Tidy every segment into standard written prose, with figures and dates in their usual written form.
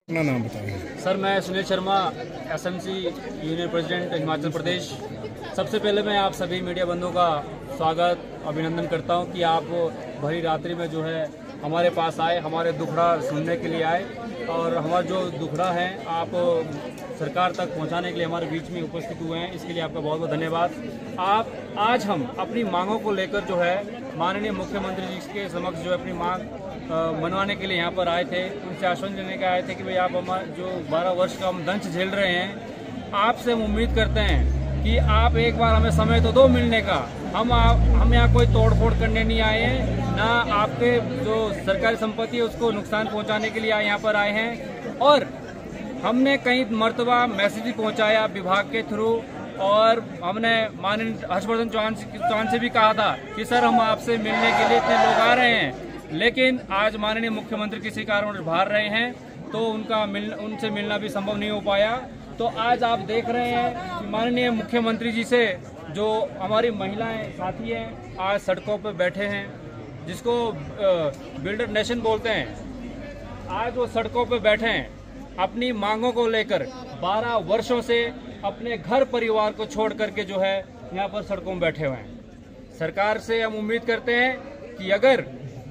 अपना नाम बताइए। सर, मैं Sunil Sharma, SMC union president Himachal Pradesh. सबसे पहले मैं आप सभी मीडिया बंधुओं का स्वागत अभिनंदन करता हूं कि आप भरी रात्रि में जो है हमारे पास आए, हमारे दुखड़ा सुनने के लिए आए और हमारा जो दुखड़ा है आप सरकार तक पहुंचाने के लिए हमारे बीच में उपस्थित हुए हैं। इसके लिए आपका बहुत बहुत धन्यवाद। आज हम अपनी मांगों को लेकर जो है माननीय मुख्यमंत्री जी के समक्ष जो अपनी मांग मनवाने के लिए यहाँ पर आए थे। उनसे आश्वासन देने के आए थे कि भाई आप हमारे जो 12 वर्ष का हम दंश झेल रहे हैं, आपसे हम उम्मीद करते हैं कि आप एक बार हमें समय तो दो मिलने का। हम यहाँ कोई तोड़फोड़ करने नहीं आए हैं, ना आपके जो सरकारी संपत्ति है उसको नुकसान पहुँचाने के लिए यहाँ पर आए हैं। और हमने कई मर्तबा मैसेज भी पहुँचाया विभाग के थ्रू और हमने माननीय हर्षवर्धन चौहान से भी कहा था कि सर हम आपसे मिलने के लिए इतने लोग आ रहे हैं, लेकिन आज माननीय मुख्यमंत्री किसी कारण बाहर रहे हैं तो उनसे मिलना भी संभव नहीं हो पाया। तो आज आप देख रहे हैं कि माननीय मुख्यमंत्री जी से जो हमारी महिलाएं साथी हैं आज सड़कों पर बैठे हैं, जिसको बिल्डर नेशन बोलते हैं। आज वो सड़कों पर बैठे हैं अपनी मांगों को लेकर। 12 वर्षों से अपने घर परिवार को छोड़ करके जो है यहाँ पर सड़कों में बैठे हुए हैं। सरकार से हम उम्मीद करते हैं कि अगर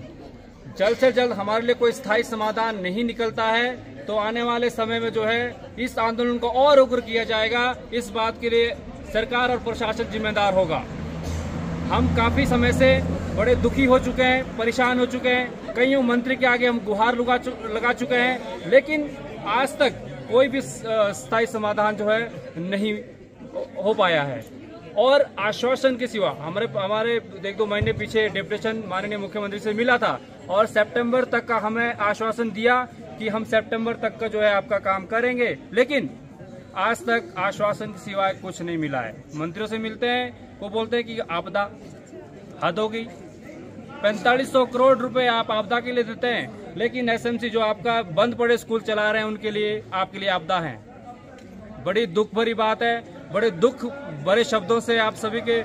जल्द से जल्द हमारे लिए कोई स्थायी समाधान नहीं निकलता है तो आने वाले समय में जो है इस आंदोलन को और उग्र किया जाएगा। इस बात के लिए सरकार और प्रशासन जिम्मेदार होगा। हम काफी समय से बड़े दुखी हो चुके हैं, परेशान हो चुके हैं। कईयों मंत्री के आगे हम गुहार लगा चुके हैं, लेकिन आज तक कोई भी स्थायी समाधान जो है नहीं हो पाया है। और आश्वासन के सिवा हमारे 1-2 महीने पीछे डेपुटेशन माननीय मुख्यमंत्री से मिला था और सितंबर तक का हमें आश्वासन दिया कि हम सितंबर तक का जो है आपका काम करेंगे, लेकिन आज तक आश्वासन के सिवाय कुछ नहीं मिला है। मंत्रियों से मिलते हैं, वो बोलते हैं कि आपदा हद होगी। 4500 करोड़ रुपए आप आपदा के लिए देते हैं, लेकिन एसएमसी जो आपका बंद पड़े स्कूल चला रहे हैं उनके लिए आपके लिए आपदा है। बड़ी दुख भरी बात है, बड़े दुख भरे शब्दों से आप सभी के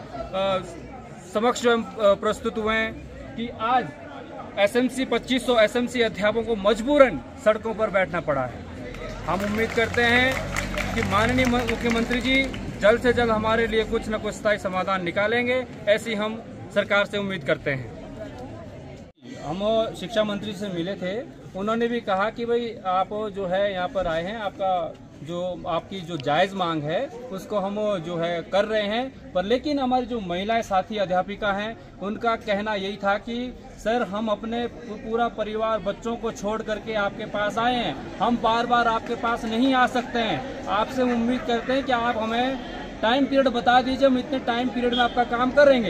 समक्ष जो हम प्रस्तुत हुए हैं कि आज एसएमसी 2500 एसएमसी अध्यापकों को मजबूरन सड़कों पर बैठना पड़ा है। हम उम्मीद करते हैं कि माननीय मुख्यमंत्री जी जल्द से जल्द हमारे लिए कुछ न कुछ स्थायी समाधान निकालेंगे, ऐसी हम सरकार से उम्मीद करते हैं। हम शिक्षा मंत्री से मिले थे, उन्होंने भी कहा कि भाई आप जो है यहाँ पर आए हैं, आपकी जो जायज़ मांग है उसको हम जो है कर रहे हैं। पर लेकिन हमारी जो महिलाएं साथी अध्यापिका हैं उनका कहना यही था कि सर हम अपने पूरा परिवार बच्चों को छोड़ करके आपके पास आए हैं, हम बार बार आपके पास नहीं आ सकते हैं। आपसे उम्मीद करते हैं कि आप हमें टाइम पीरियड बता दीजिए, हम इतने टाइम पीरियड में आपका काम करेंगे।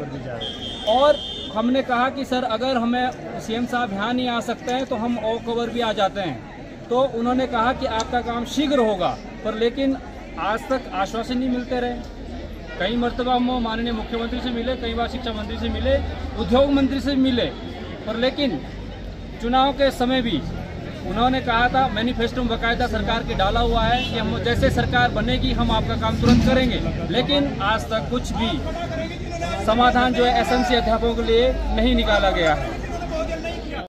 और हमने कहा कि सर अगर हमें सीएम साहब यहाँ नहीं आ सकते हैं तो हम ऑफ कवर भी आ जाते हैं। तो उन्होंने कहा कि आपका काम शीघ्र होगा, पर लेकिन आज तक आश्वासन नहीं मिलते रहे। कई मर्तबा हम माननीय मुख्यमंत्री से मिले, कई बार शिक्षा मंत्री से मिले, उद्योग मंत्री से मिले, पर लेकिन चुनाव के समय भी उन्होंने कहा था, मैनिफेस्टो में बाकायदा सरकार के डाला हुआ है कि हम जैसे सरकार बनेगी हम आपका काम तुरंत करेंगे, लेकिन आज तक कुछ भी समाधान जो है एसएमसी अध्यापकों के लिए नहीं निकाला गया है।